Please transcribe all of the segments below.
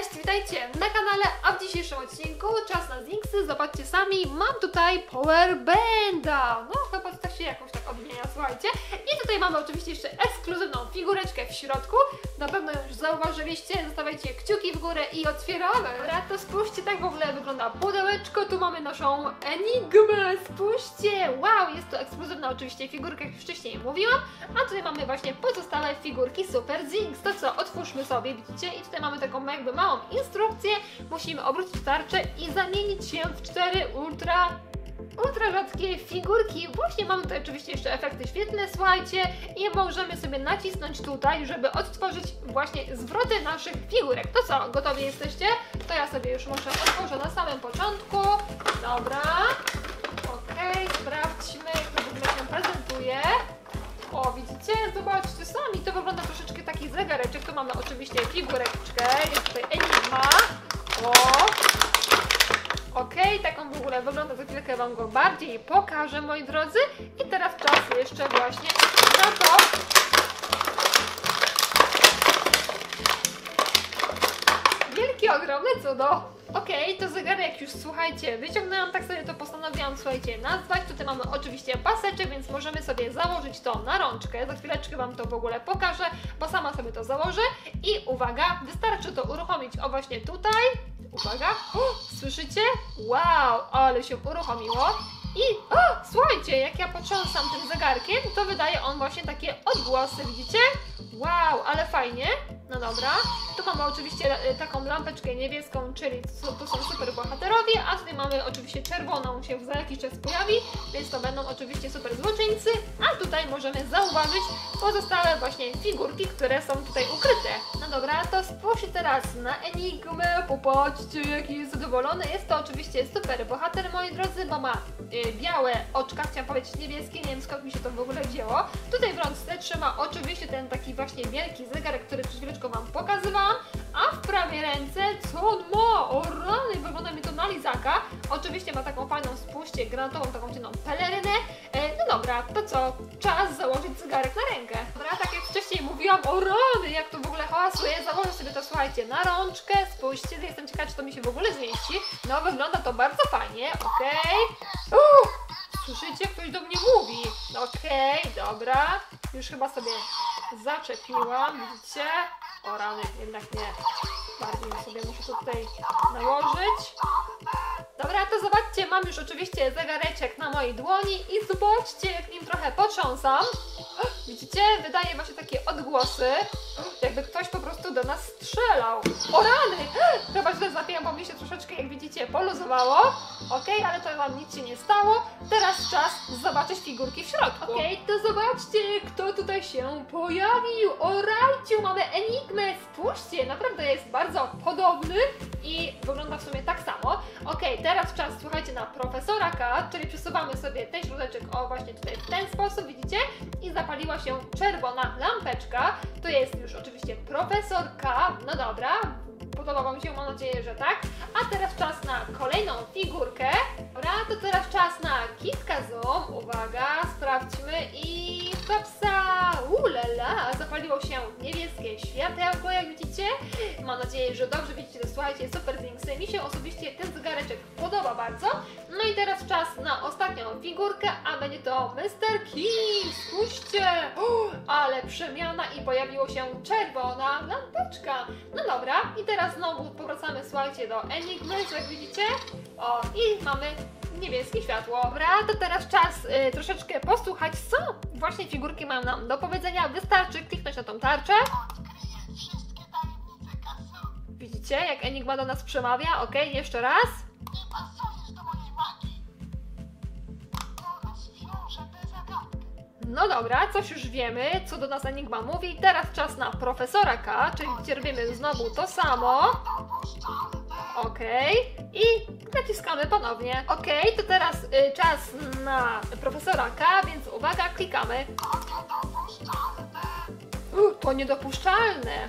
Cześć, witajcie na kanale, a w dzisiejszym odcinku czas na Zinksy. Zobaczcie sami, mam tutaj Powerbanda. No chyba tak się jakoś tak odmienia, słuchajcie. I tutaj mamy oczywiście jeszcze ekskluzywną figureczkę w środku. Na pewno już zauważyliście, zostawiajcie kciuki w górę i otwieramy. Dobra, to spójrzcie, tak w ogóle wygląda pudełeczko. Tu mamy naszą Enigmę, spójrzcie. Wow, jest to ekskluzywna oczywiście figurka, jak już wcześniej mówiłam. A tutaj mamy właśnie pozostałe figurki Super Zinks. To co, otwórzmy sobie, widzicie? I tutaj mamy taką jakby małą instrukcję. Musimy obrócić tarczę i zamienić się w 4 ultra rzadkie figurki. Właśnie mamy tutaj oczywiście jeszcze efekty świetlne, słuchajcie, i możemy sobie nacisnąć tutaj, żeby odtworzyć właśnie zwroty naszych figurek. To co, gotowi jesteście? To ja sobie już muszę otworzę na samym początku. Dobra. Okej, sprawdźmy, jak to w ogóle się prezentuje. O, widzicie? Zobaczcie sami, to wygląda troszeczkę taki zegareczek. Tu mamy oczywiście figureczkę, jest tutaj Enigma. O! Okej, taką w ogóle wygląda, za chwilkę Wam go bardziej pokażę, moi drodzy. I teraz czas jeszcze właśnie na to. Wielkie, ogromne cudo. Okej, to zegarek już, słuchajcie, wyciągnęłam, tak sobie to postanowiłam, słuchajcie, nazwać. Tutaj mamy oczywiście paseczek, więc możemy sobie założyć to na rączkę. Za chwileczkę Wam to w ogóle pokażę, bo sama sobie to założę. I uwaga, wystarczy to uruchomić, o właśnie tutaj. Uwaga, słyszycie? Wow, ale się uruchomiło. I słuchajcie, jak ja potrząsam tym zegarkiem, to wydaje on właśnie takie odgłosy, widzicie? Wow, ale fajnie. No dobra, tu mamy oczywiście taką lampeczkę niebieską, czyli to są super bohaterowie, a tutaj mamy oczywiście czerwoną, się za jakiś czas pojawi, więc to będą oczywiście super złoczyńcy, a tutaj możemy zauważyć pozostałe właśnie figurki, które są tutaj ukryte. No dobra, to spójrzcie teraz na Enigmę, popatrzcie, jaki jest zadowolony. Jest to oczywiście super bohater, moi drodzy, bo ma białe oczka, chciałam powiedzieć niebieskie, nie wiem skąd mi się to w ogóle wzięło. Tutaj w rączce trzyma oczywiście ten taki właśnie wielki zegarek, który przed chwileczką Wam pokazywałam, a w prawej ręce co on ma? O rany, wygląda mi to na lizaka. Oczywiście ma taką fajną, spójrzcie, granatową taką ciemną pelerynę. No dobra, to co? Czas założyć zegarek na rękę. Dobra, tak jak wcześniej mówiłam, o rany, jak to w ogóle hałasuje. Założę sobie to, słuchajcie, na rączkę. Spójrzcie, jestem ciekawa, czy to mi się w ogóle zmieści. No, wygląda to bardzo fajnie, okej. Słyszycie? Ktoś do mnie mówi. Okej, dobra. Już chyba sobie zaczepiłam, widzicie? O rany, jednak nie. Bardziej sobie muszę to tutaj nałożyć. Dobra, to zobaczcie, mam już oczywiście zegareczek na mojej dłoni i zobaczcie, jak nim trochę potrząsam. Widzicie? Wydaje właśnie takie odgłosy, jakby ktoś po prostu do nas strzelał. O rany! Chyba źle zapięłam, bo mi się troszeczkę, jak widzicie, poluzowało. Okej, ale to wam nic się nie stało. Teraz czas zobaczyć figurki w środku. Okej, to zobaczcie, kto tutaj się pojawił. O rajciu, mamy Enigmę. Spójrzcie, naprawdę jest bardzo podobny i wygląda w sumie tak samo. Okej, teraz czas, słuchajcie, na Profesora K, czyli przesuwamy sobie ten środeczek, o właśnie tutaj w ten sposób, widzicie? I zapaliła się czerwona lampeczka. To jest już oczywiście Profesor K. No dobra, podoba Wam się, mam nadzieję, że tak. A teraz czas na kolejną figurkę. Dobra, to teraz czas na Kitka Zoom. Uwaga, sprawdźmy i hopsa! Ulala! Zapaliło się niebieskie światełko, jak widzicie. Mam nadzieję, że dobrze widzicie to, słuchajcie, Super Zinksy. Mi się osobiście ten zegareczek podoba bardzo. No i teraz czas na ostatnią figurkę, a będzie to Mr. King. Spójrzcie! Ale przemiana i pojawiło się czerwona lampeczka. No dobra, i teraz znowu powracamy, słuchajcie, do Enigmy, jak widzicie. O, i mamy niebieskie światło. Dobra, to teraz czas troszeczkę posłuchać, co właśnie figurki mają nam do powiedzenia. Wystarczy kliknąć na tą tarczę. Widzicie, jak Enigma do nas przemawia? Okej, jeszcze raz. No dobra, coś już wiemy, co do nas Enigma mówi. Teraz czas na Profesora K, czyli robimy znowu to samo. Okej, i naciskamy ponownie. Okej, to teraz czas na Profesora K, więc uwaga, klikamy. To niedopuszczalne.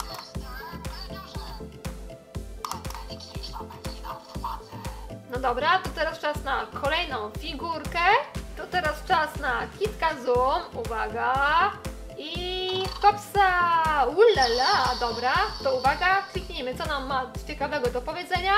No dobra, to teraz czas na kolejną figurkę. To teraz czas na Kitka Zoom. Uwaga. I hopsa! Ulala! Dobra, to uwaga, kliknij wyślijmy, co nam ma ciekawego do powiedzenia.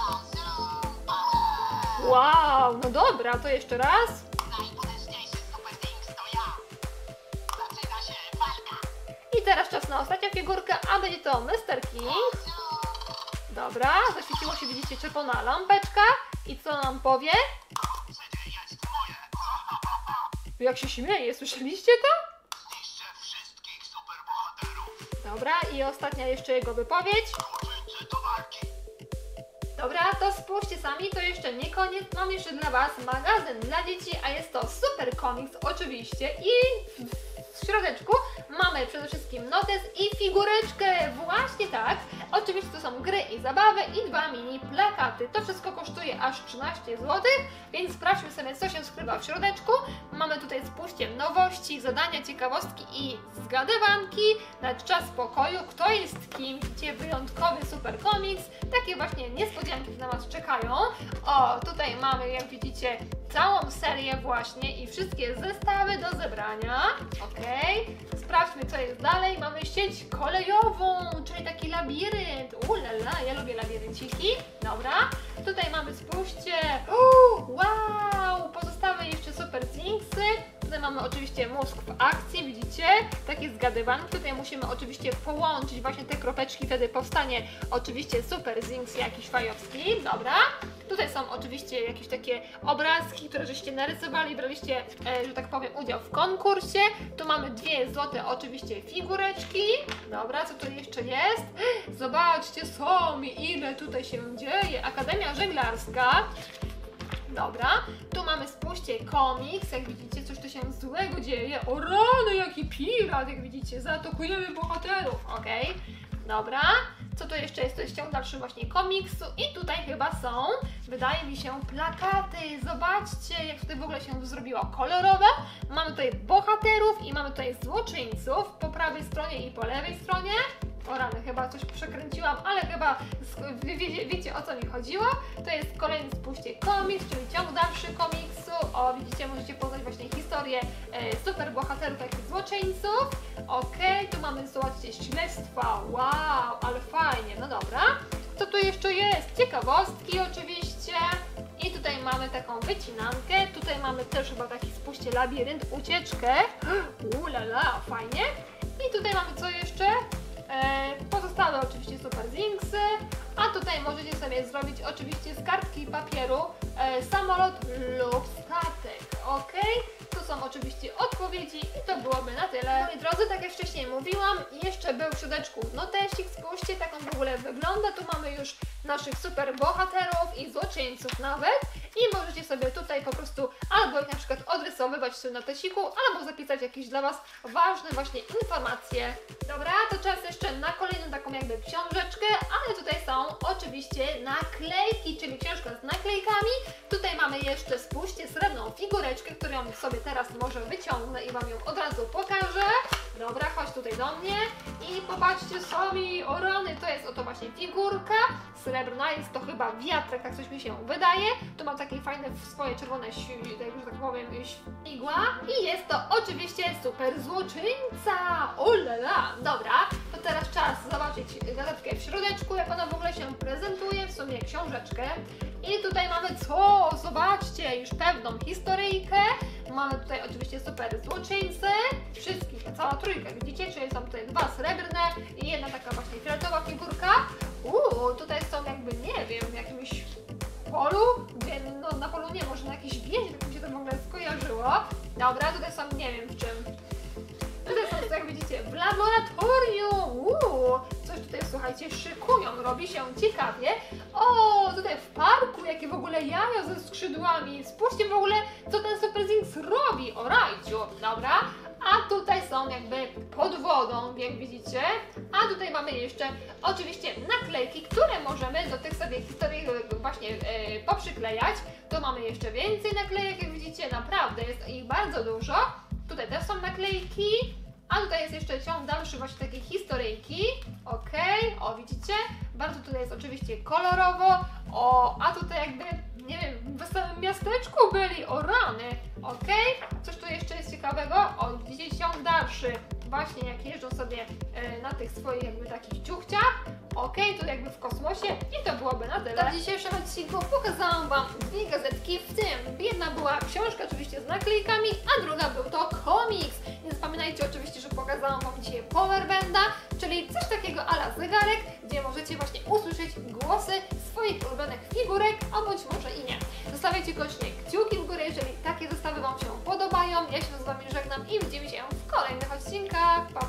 Wow, no dobra, to jeszcze raz. Najpotężniejszy Super Things to ja. Zaczyna się walka. I teraz czas na ostatnią figurkę, a będzie to Mr. King. Dobra, zaświeciło się, widzicie, czerwona lampeczka. I co nam powie? Przecież jest moje. Jak się śmieje, słyszeliście to? Zniszczę wszystkich superbohaterów. Dobra, i ostatnia jeszcze jego wypowiedź. Złoczyńcy do walki. Dobra, to spójrzcie sami, to jeszcze nie koniec. Mam jeszcze dla Was magazyn dla dzieci, a jest to Super Comics oczywiście. I w środeczku mamy przede wszystkim notes i figureczkę. Właśnie tak. Oczywiście to są gry i zabawy i 2 mini plakaty. To wszystko kosztuje aż 13 zł, więc sprawdźmy sobie, co się skrywa w środeczku. Mamy tutaj, spójrzcie, nowości, zadania, ciekawostki i zgadywanki. Na czas pokoju, kto jest kim, gdzie wyjątkowy Super Comics. Takie właśnie niespodzianki na Was czekają. O, tutaj mamy, jak widzicie, całą serię właśnie i wszystkie zestawy do zebrania. Ok, sprawdźmy, co jest dalej. Mamy sieć kolejową, czyli taki labirynt. Ulala, ja lubię labirynciki. Dobra, tutaj mamy, spójrzcie, wow, pozostałe jeszcze Super Thingsy. Tutaj mamy oczywiście mózg w akcji, widzicie? Takie zgadywanki. Tutaj musimy oczywiście połączyć właśnie te kropeczki, wtedy powstanie oczywiście Super Things jakiś fajowski. Dobra. Tutaj są oczywiście jakieś takie obrazki, które żeście narysowali, braliście, że tak powiem, udział w konkursie. Tu mamy 2 złote oczywiście figureczki. Dobra, co tu jeszcze jest? Zobaczcie sami, ile tutaj się dzieje. Akademia Żeglarska. Dobra, tu mamy, spójrzcie, komiks, jak widzicie, coś tu się złego dzieje. O rany, jaki pirat, jak widzicie, zaatakujemy bohaterów, okej. Dobra, co tu jeszcze jest? To jest ciąg dalszy właśnie komiksu i tutaj chyba są, wydaje mi się, plakaty. Zobaczcie, jak tutaj w ogóle się zrobiło kolorowe. Mamy tutaj bohaterów i mamy tutaj złoczyńców po prawej stronie i po lewej stronie. O rany, chyba coś przekręciłam, ale chyba wiecie, o co mi chodziło. To jest kolejny, spójrzcie, komiks, czyli ciąg dalszy komiksu. O, widzicie, możecie poznać właśnie historię super bohaterów, takich złoczyńców. Okej, tu mamy, zobaczcie, śledztwa. Wow, ale fajnie, no dobra. Co tu jeszcze jest? Ciekawostki oczywiście. I tutaj mamy taką wycinankę. Tutaj mamy też chyba taki, spójrzcie, labirynt, ucieczkę. Ulala, fajnie. I tutaj mamy co jeszcze? Pozostałe oczywiście Super Thingsy, a tutaj możecie sobie zrobić oczywiście z kartki papieru samolot lub statek, ok? Tu są oczywiście odpowiedzi i to byłoby na tyle. Moi drodzy, tak jak wcześniej mówiłam, jeszcze był w środeczku notesik, spójrzcie, tak on w ogóle wygląda. Tu mamy już naszych super bohaterów i złoczyńców nawet i możecie sobie tutaj po prostu albo ich na przykład odrysowywać w tym notesiku, albo zapisać jakieś dla Was ważne właśnie informacje. Dobra, to czas jeszcze na kolejną taką jakby książeczkę, ale tutaj są oczywiście naklejki, czyli książka z naklejkami. Tutaj mamy jeszcze, spójrzcie, srebrną figureczkę, którą sobie teraz może wyciągnę i Wam ją od razu pokażę. Dobra, chodź tutaj do mnie i popatrzcie sami, o rany, to jest oto właśnie figurka srebrna, jest to chyba wiatrak, tak coś mi się wydaje. Tu mam takie fajne swoje czerwone, że tak powiem, śmigła i jest to oczywiście super złoczyńca. Olala, dobra, to teraz czas zobaczyć gazetkę w środeczku, jak ona w ogóle się prezentuje, w sumie książeczkę. I tutaj mamy co? Zobaczcie, już pewną historyjkę. Mamy tutaj oczywiście super złoczyńcy, wszystkich, cała trójka, widzicie? Czyli są tutaj 2 srebrne i jedna taka właśnie fioletowa figurka. Tutaj są jakby, nie wiem, w jakimś polu, gdzie, no na polu nie, może na jakiejś wieży, tak mi się to w ogóle skojarzyło. Dobra, tutaj są, nie wiem w czym. Tutaj są, jak widzicie, w laboratorium. Coś tutaj, słuchajcie, szykują, robi się ciekawie. O, tutaj w parku, jakie w ogóle jaja ze skrzydłami. Spójrzcie w ogóle, co ten Super Things robi. O rajciu, dobra. A tutaj są jakby pod wodą, jak widzicie. A tutaj mamy jeszcze oczywiście naklejki, które możemy do tych sobie historii właśnie poprzyklejać. Tu mamy jeszcze więcej naklejek, jak widzicie, naprawdę jest ich bardzo dużo. Tutaj też są naklejki. A tutaj jest jeszcze ciąg dalszy właśnie takiej historyjki. Okej, o widzicie? Bardzo tutaj jest oczywiście kolorowo. O, a tutaj jakby, nie wiem, w wesołym miasteczku byli, o rany. Okej, coś tu jeszcze jest ciekawego. O, widzicie, ciąg dalszy właśnie jak jeżdżą sobie na tych swoich jakby takich ciuchciach. Okej, to jakby w kosmosie i to byłoby na tyle. W dzisiejszym odcinku pokazałam Wam dwie gazetki, w tym jedna była książka oczywiście z naklejkami, a druga był to komiks. Nie zapominajcie oczywiście, że pokazałam Wam dzisiaj powerbanda, czyli coś takiego a la zegarek, gdzie możecie właśnie usłyszeć głosy swoich ulubionych figurek, a bądź może i nie. Zostawiajcie koniecznie kciuki w górę, jeżeli takie zestawy Wam się podobają. Ja się z Wami żegnam i widzimy się w kolejnych odcinkach. Pa!